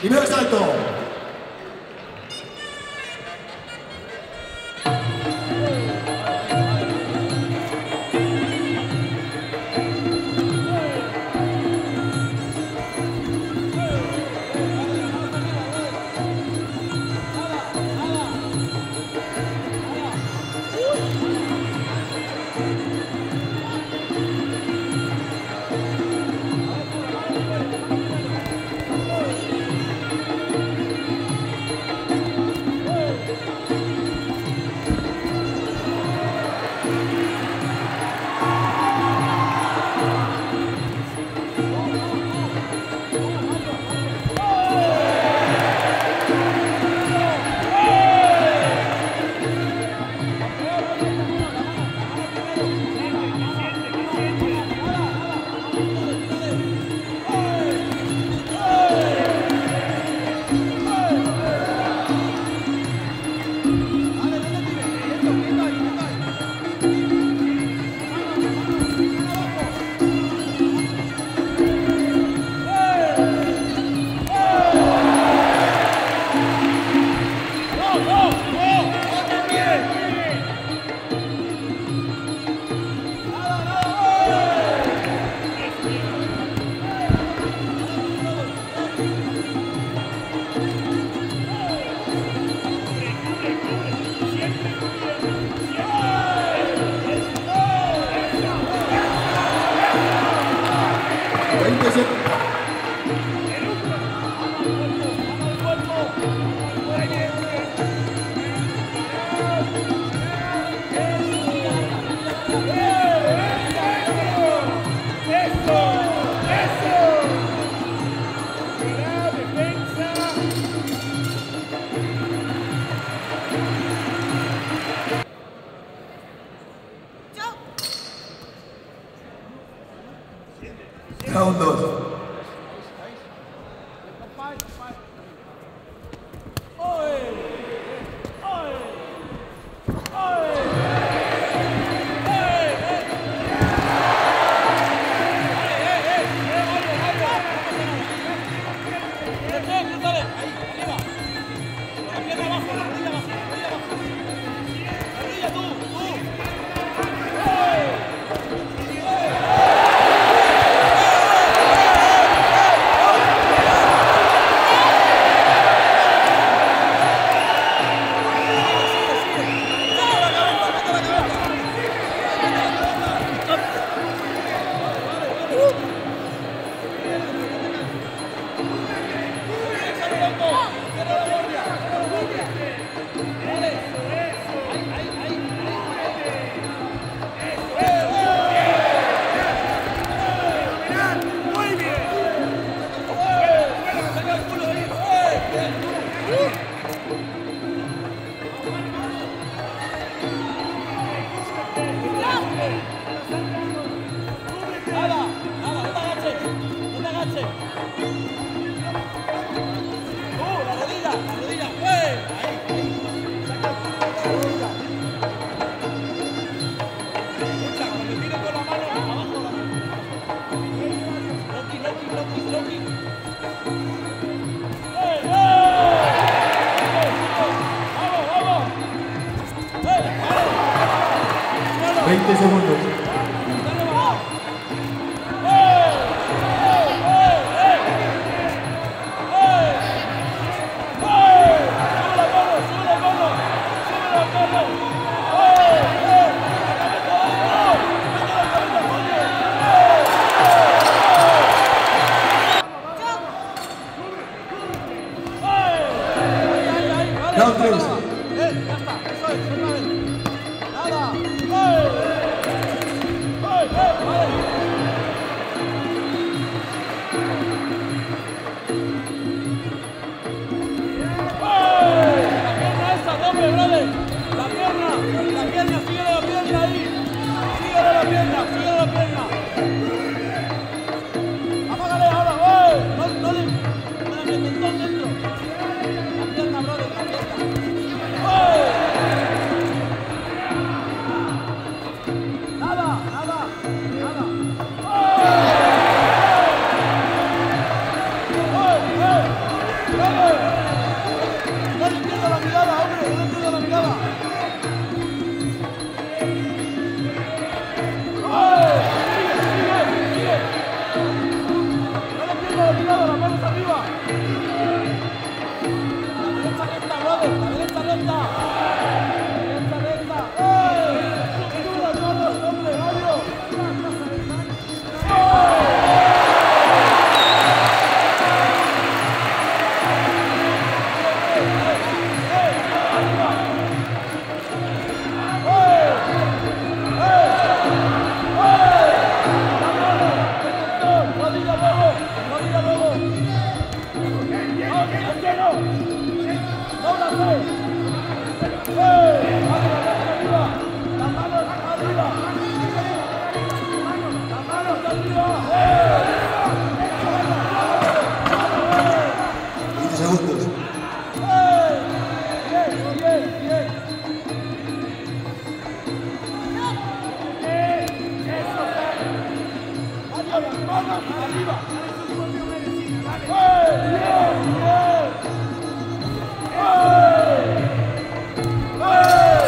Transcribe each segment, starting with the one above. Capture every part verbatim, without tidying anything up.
Primer salto. Round dos. veinte segundos. Round tres. La pierna, la pierna, sigue la pierna ahí. Sigue la pierna, sigue la pierna. Apágale ahora, ¡eh! No, no le. No le metas dentro. La pierna, brother, la pierna. ¡Eh! Nada, nada, nada. ¡Eh! ¡Eh! ¡Eh! arriba. ¡Eh! ¡Bien! ¡Bien! ¡Eh! ¡Eh!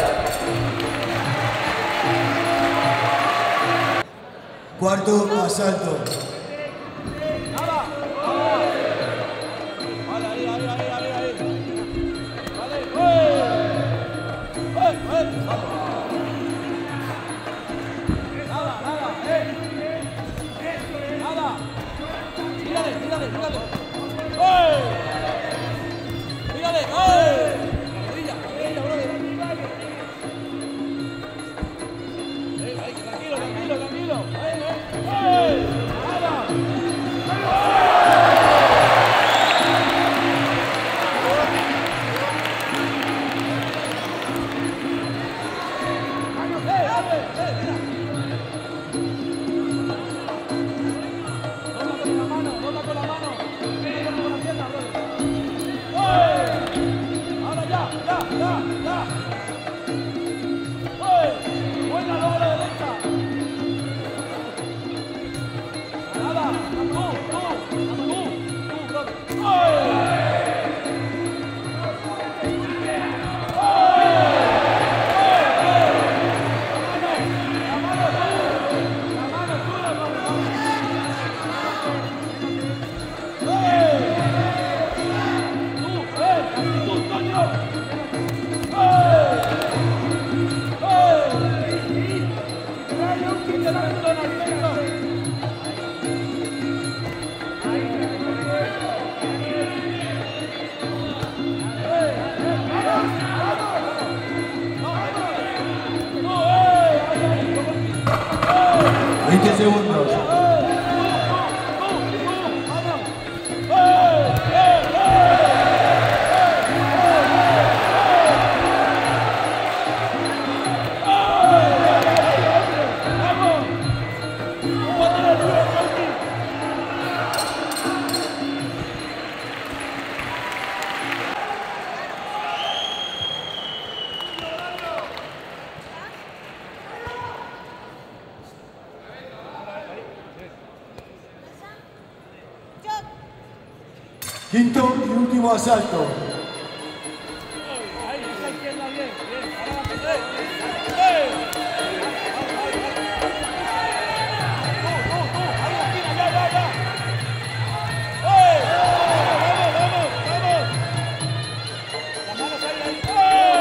Cuarto asalto. Nada. Vale, ahí, ahí, ahí, ahí, ahí. Vale. ¡Eh! ¡Eh! ¡Eh! Vale. Nada, nada, eh. Nada. Mírale, mírale, mírale. ¡Eh! Mírale, ¡eh! Rodilla, rodilla, brother. Eh, ahí, tranquilo, tranquilo, tranquilo. Ahí, eh. ¡Eh! Nada. ¡Eh, abre! ¡Eh, mira! Dobla con la mano, dobla con la mano. Dobla con la pierna, brother. ¡Eh! Ahora ya, ya, ya, ya. ¡Eh! Buena, luego a la derecha. Nada, tú, tú, tú, tú, brother. ¡Eh! veinte segundos. Quinto y último asalto. Ahí, esa izquierda bien, bien. Adelante, eh. Eh. Tú, tú, tú, ahí en la esquina, ya, ya, ya. Eh. Vamos, vamos, vamos. Las manos ahí, ahí. Eh.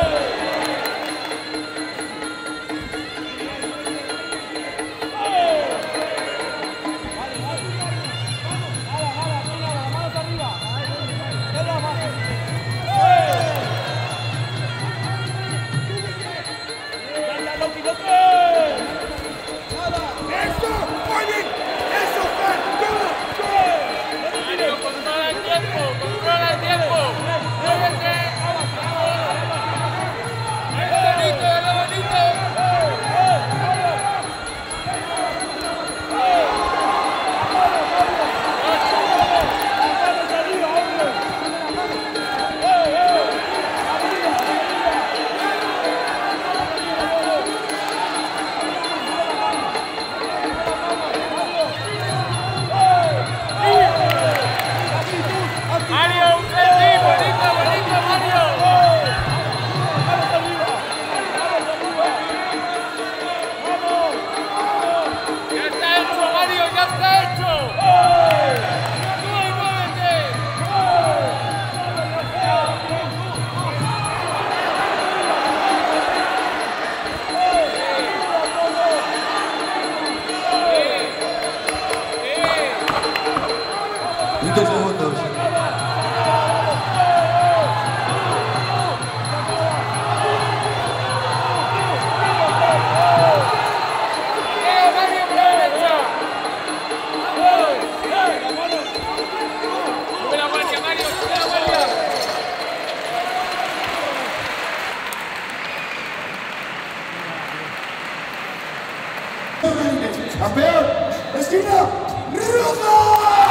Eh. Vale, vale. Nada, nada, tú nada, las manos arriba. Dedo abajo. ¡Eh! ¡Ya, ya, Loki, Loki! ¡Nada! ¡Eso! ¡Muy bien! ¡Eso, Juan! ¡Todo! Mario, controla el tiempo, controla el tiempo. Muévete. ¡El bonito, el bonito! Mario, un selfie, bonito, bonito, Mario. Ya está hecho, Mario, ya está hecho. Muy muévete. veinte segundos. Eh, Mario, por la derecha. Sube la guardia, Mario, sube la guardia. Campeón, esquina, Ruda.